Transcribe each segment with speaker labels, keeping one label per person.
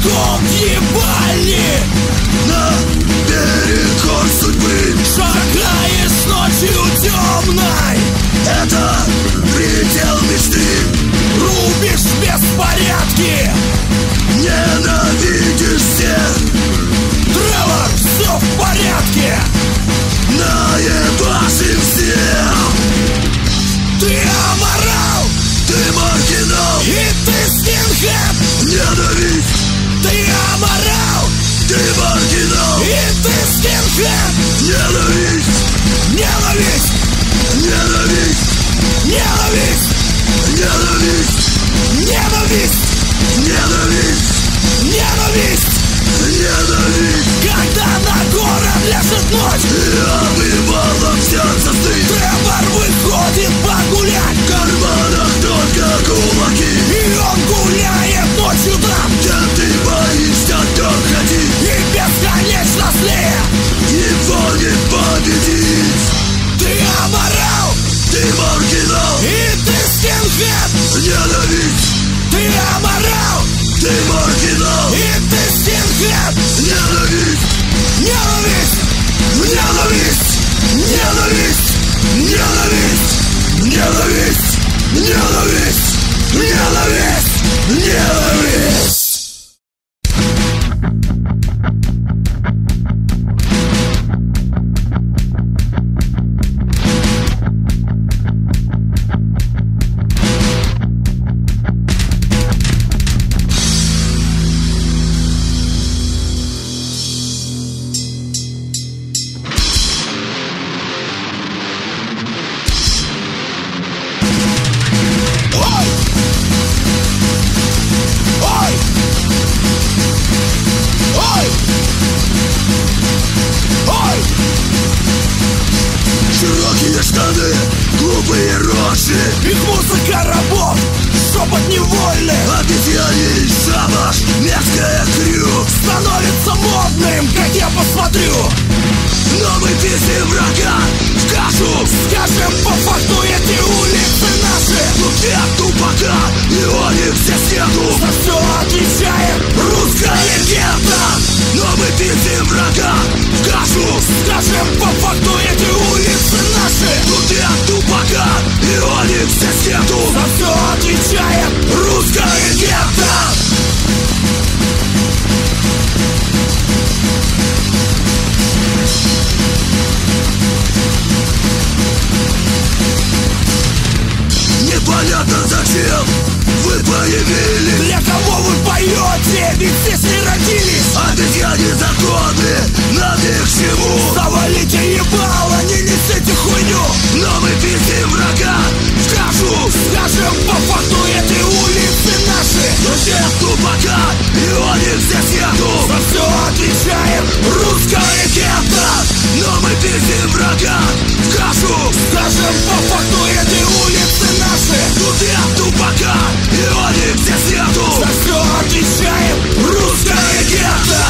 Speaker 1: кулаком ебали.
Speaker 2: Наперекор судьбы
Speaker 1: Шагаешь ночью темной,
Speaker 2: это предел мечты.
Speaker 1: рубишь беспорядки,
Speaker 2: Ненавидишь всех,
Speaker 1: Тревор, все в порядке.
Speaker 2: наебашим всех.
Speaker 1: Ты аморал,
Speaker 2: Ты маргинал,
Speaker 1: и ты скинхед.
Speaker 2: ненависть.
Speaker 1: Ты аморал,
Speaker 2: Ты маргинал,
Speaker 1: и ты скинхед.
Speaker 2: ненависть.
Speaker 1: Ненависть,
Speaker 2: Ненависть.
Speaker 1: ненависть,
Speaker 2: Ненависть.
Speaker 1: ненависть,
Speaker 2: Ненависть.
Speaker 1: ненависть.
Speaker 2: Ненависть.
Speaker 1: Когда на город ляжет ночь,
Speaker 2: И обливала в сердце стыд.
Speaker 1: Тревор выходит погулять,
Speaker 2: В карманах только кулаки.
Speaker 1: и он гуляет ночью там,
Speaker 2: Где ты боишься доходить,
Speaker 1: и бесконечно злее.
Speaker 2: его не победить.
Speaker 1: Ты аморал,
Speaker 2: Ты маргинал,
Speaker 1: и ты скинхед.
Speaker 2: ненависть.
Speaker 1: Ты аморал,
Speaker 2: Ты маргинал,
Speaker 1: и ты скинхед.
Speaker 2: ненависть.
Speaker 1: Ненависть, ненависть, ненависть, ненависть, ненависть, ненависть, ненависть, ненависть. Ой! Ой! Ой! Ой!
Speaker 2: Широкие штаны, глупые рожи,
Speaker 1: Их музыка рабов, шепот невольных,
Speaker 2: обезьяний шабаш, мерзкое крю.
Speaker 1: становится модным, как я посмотрю.
Speaker 2: Но мы пиздим врага в кашу.
Speaker 1: Скажем по факту, эти улицы наши.
Speaker 2: Внутри тупака, его нигде нету.
Speaker 1: За все отвечает
Speaker 2: Русская легенда. Но мы пиздим врага в кашу.
Speaker 1: Скажем по факту, эти улицы наши.
Speaker 2: Внутри тупака, его нигде нету.
Speaker 1: За все отвечает
Speaker 2: Русская легенда. Непонятно зачем вы появились.
Speaker 1: Для кого вы поете? Ведь здесь не родились.
Speaker 2: Обезьяне законы, нам ни к чему.
Speaker 1: Завалите ебало, не несите хуйню.
Speaker 2: Но мы пиздим врага в кашу.
Speaker 1: Скажем по факту, эти улицы наши.
Speaker 2: Но нет тупака, его нигде нету.
Speaker 1: За все отвечает
Speaker 2: Русская легенда. Но мы пиздим врага в кашу.
Speaker 1: Скажем по факту, эти улицы наши.
Speaker 2: Тут нет тупака, его нигде нету.
Speaker 1: За все отвечает
Speaker 2: Русская легенда.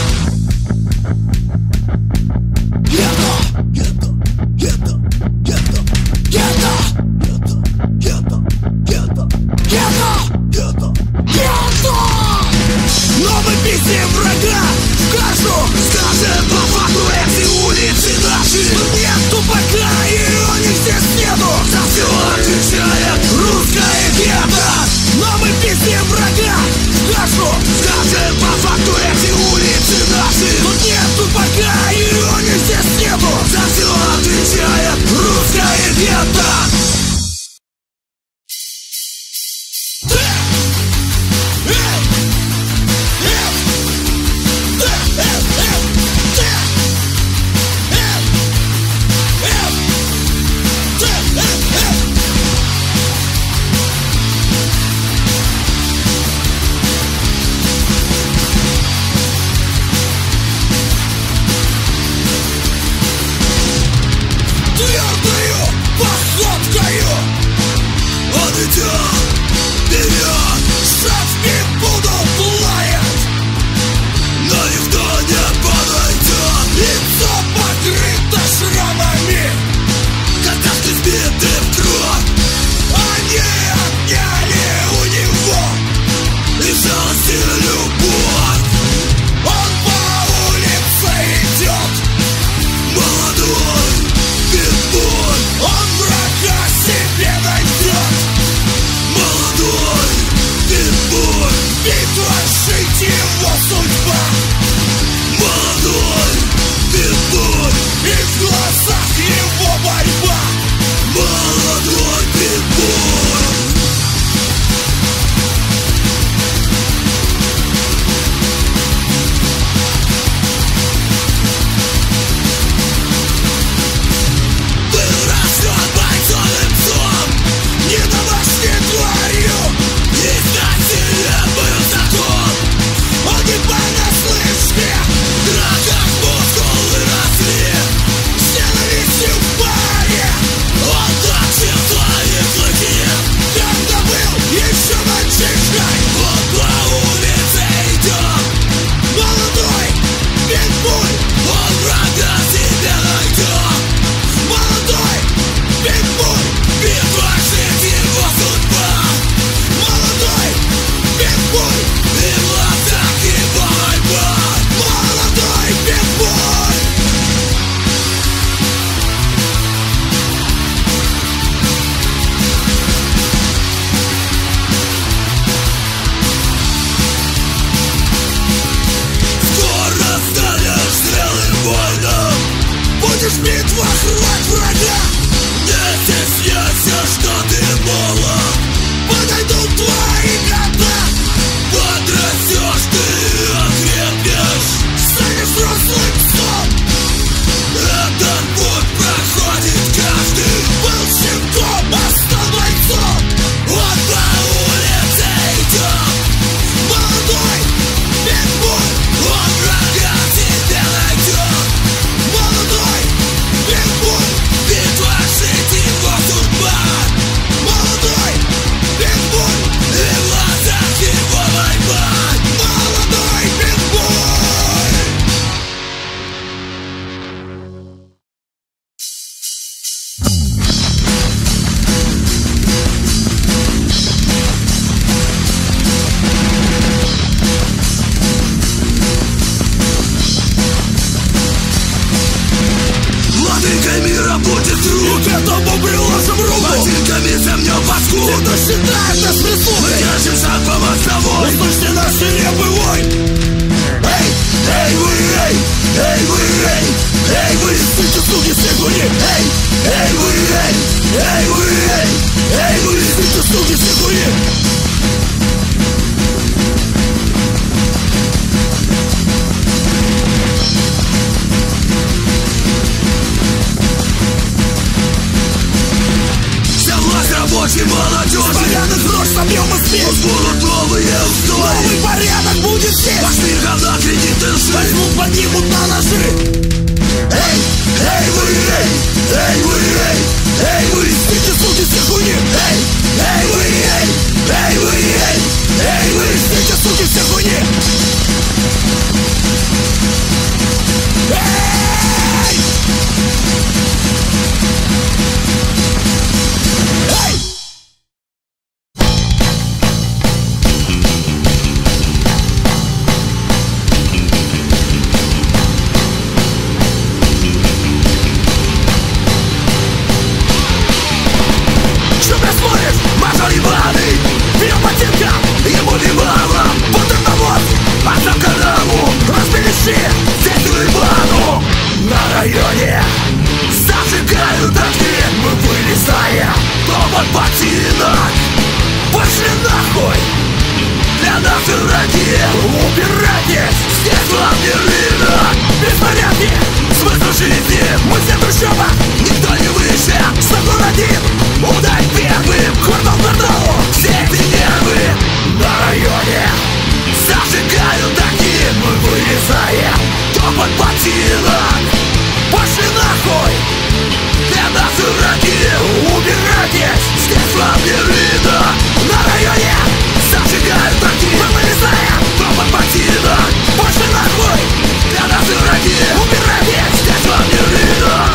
Speaker 1: Гетто,
Speaker 2: Гетто, гетто, гетто,
Speaker 1: гетто,
Speaker 2: гетто, гетто,
Speaker 1: гетто,
Speaker 2: гетто.
Speaker 1: гетто. Но мы пиздим врага в кашу.
Speaker 2: Скажем по факту, эти улицы наши.
Speaker 1: Тут нет тупака, и его нигде нету.
Speaker 2: За все отвечает русская легенда.
Speaker 1: Но мы пиздим врага в кашу.
Speaker 2: Скажем по факту, эти улицы наши.
Speaker 1: Тут нет тупака, и его нигде нету.
Speaker 2: За все отвечает русская легенда.
Speaker 1: Твердою походкою
Speaker 2: Он идет вперед,
Speaker 1: шашки будут лаять.
Speaker 2: но никто не подойдет.
Speaker 1: Лицо покрыто шрамами.
Speaker 2: Когда-то сбиты в кровь,
Speaker 1: Они отняли у него
Speaker 2: и жалость и любовь.
Speaker 1: вершить его судьба.
Speaker 2: Молодой питбуль,
Speaker 1: И в глазах его борьба.
Speaker 2: молодой питбуль. Был рожден бойцовым псом,
Speaker 1: Не домашней тварью.
Speaker 2: из насилия был закон.
Speaker 1: Он не понаслышке.
Speaker 2: В драках мускулы росли,
Speaker 1: С ненавистью в паре.
Speaker 2: он точил свои клыки.
Speaker 1: Когда был еще мальчишкой.
Speaker 2: Он по улице идет,
Speaker 1: Молодой питбуль.
Speaker 2: он врага себе найдет.
Speaker 1: Молодой питбуль.
Speaker 2: Битва жить его судьба,
Speaker 1: Молодой питбуль.
Speaker 2: и в глазах его борьба.
Speaker 1: Молодой питбуль.
Speaker 2: Скоро станешь зрелым воином,
Speaker 1: Будешь в битвах рвать врага.
Speaker 2: не стесняйся, что ты молод.
Speaker 1: Подойдут твои года.
Speaker 2: Подрастешь, ты окрепнешь.
Speaker 1: Станешь взрослым псом.
Speaker 2: Этот путь проходит каждый.
Speaker 1: Был щенком, а стал бойцом.
Speaker 2: Он по улице идет,
Speaker 1: Молодой питбуль.
Speaker 2: он врага себе найдет.
Speaker 1: Молодой питбуль.
Speaker 2: Битва жить его судьба,
Speaker 1: Молодой питбуль.
Speaker 2: и в глазах его борьба.
Speaker 1: Молодой питбуль.
Speaker 2: Владыкой мира будет
Speaker 1: И
Speaker 2: труд,
Speaker 1: к этому приложим руку.
Speaker 2: ботинками земнем паскуд.
Speaker 1: Кто считает нас
Speaker 2: Мы
Speaker 1: прислугой.
Speaker 2: держим шаг по мостовой.
Speaker 1: Услышьте наш свирепый вой. Эй,
Speaker 2: Эй вы, эй, эй вы, эй, эй вы,
Speaker 1: сыте суки снегуни.
Speaker 2: эй, эй вы, эй, эй вы, эй, эй вы,
Speaker 1: Сыте суки снегуни.
Speaker 2: вся власть рабочей молодежи.
Speaker 1: Порядок нож собьем и спесь.
Speaker 2: Тут будут новые устои.
Speaker 1: Новый порядок будет здесь.
Speaker 2: Пошли говна, кредиты, лжи.
Speaker 1: Возьмут, поднимут на ножи.
Speaker 2: Эй, эй вы, эй, эй вы, эй, эй вы,
Speaker 1: Сыте суки снегуни.
Speaker 2: эй, эй вы, эй, эй вы, эй, эй вы,
Speaker 1: Сыте суки снегуни. Эй! Эй!
Speaker 2: что ты смотришь, мажор ебаный?
Speaker 1: Бьем ботинком.
Speaker 2: Ему не мало,
Speaker 1: Вот это вот.
Speaker 2: а сам канаву
Speaker 1: Разбелеши.
Speaker 2: здесь уебану.
Speaker 1: На районе.
Speaker 2: Зажигают огни,
Speaker 1: Мы вылезаем.
Speaker 2: топот ботинок.
Speaker 1: Пошли нахуй.
Speaker 2: Для нас враги,
Speaker 1: Убирайтесь.
Speaker 2: здесь вам не рынок.
Speaker 1: Беспорядки.
Speaker 2: Смысл жизни,
Speaker 1: Мы все трущоба.
Speaker 2: никто не выше.
Speaker 1: Закон один.
Speaker 2: Ударь первым,
Speaker 1: Квартал кварталу.
Speaker 2: все эти нервы
Speaker 1: На районе.
Speaker 2: зажигают огни.
Speaker 1: Мы вылезаем.
Speaker 2: Топот ботинок,
Speaker 1: Пошли нахуй.
Speaker 2: для нас враги,
Speaker 1: Убирайтесь.
Speaker 2: здесь вам не рынок.
Speaker 1: На районе.
Speaker 2: Зажигают огни,
Speaker 1: Мы вылезаем.
Speaker 2: топот ботинок,
Speaker 1: Пошли нахуй.
Speaker 2: для нас враги,
Speaker 1: Убирайтесь.
Speaker 2: здесь вам не рынок.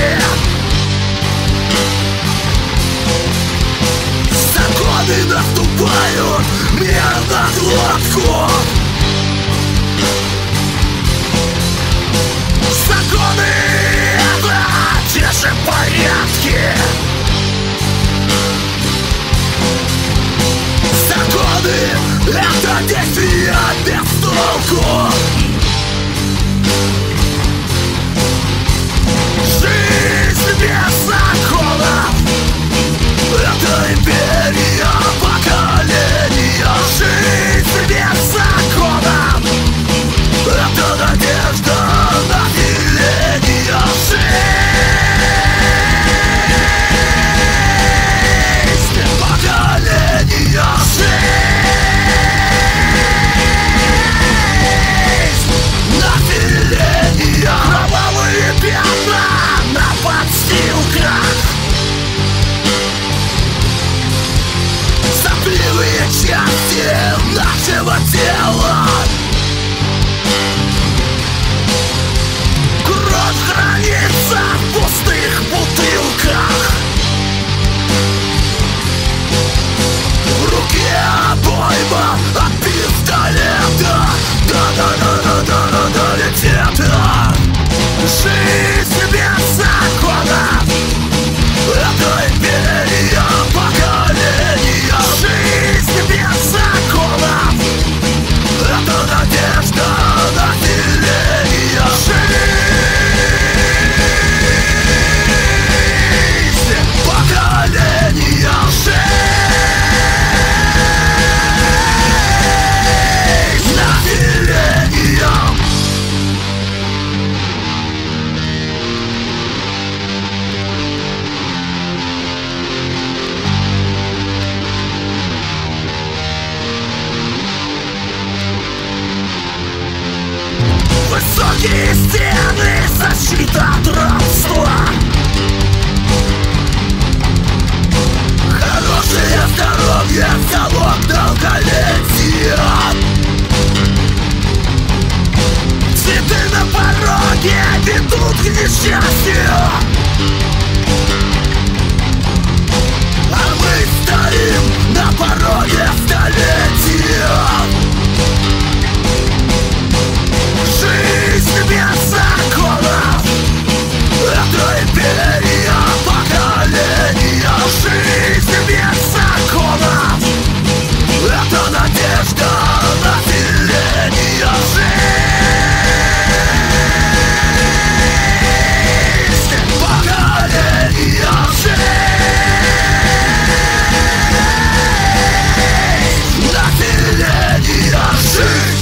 Speaker 2: порядке. Законы наступают мир на глотку. Законы — это те же порядки. Законы — это действия без толку. Жизнь без законов — это империя поколения. Жизнь без законов — это надежда на деление. Жизнь поколения. Жизнь населения. Кровавые пятна на подстилках. Сопливые части нашего тела. Кровь хранится в пустых бутылках. В руке обойма от пистолета. Да-да-да-да-да-да-да, летета. Жизнь без законов — это империя поколения. Жизнь без законов — это надежда на деление. Жизнь поколения. Жизнь населения. Высокие стены, защита от рабства. Хорошее здоровье, залог долголетия. Цветы на пороге ведут к несчастью. А мы стоим на пороге столетия. Жизнь без законов — это империя поколения. Жизнь без законов — это надежда на деление. Жизнь поколения. Жизнь населения. Жизнь.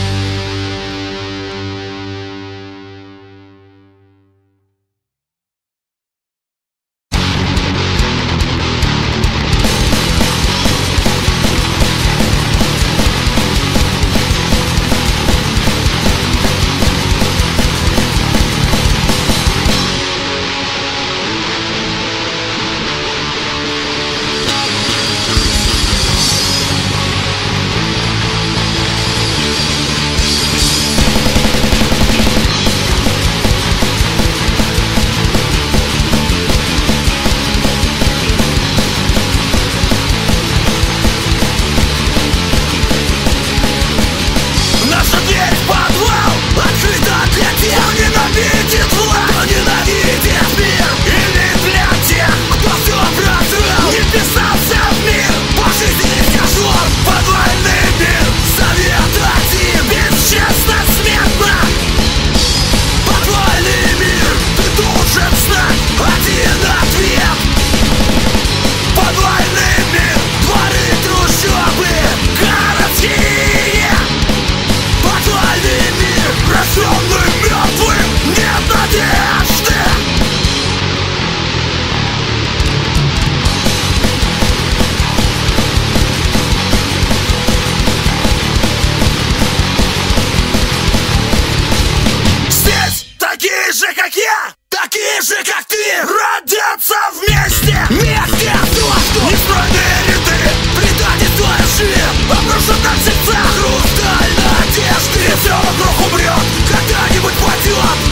Speaker 2: Такие же, как ты, родятся вместе. Вместе сошку. Нестройные ряды, предательство лжи обрушат на сердца хрусталь надежды. Все вокруг умрет, когда-нибудь падет.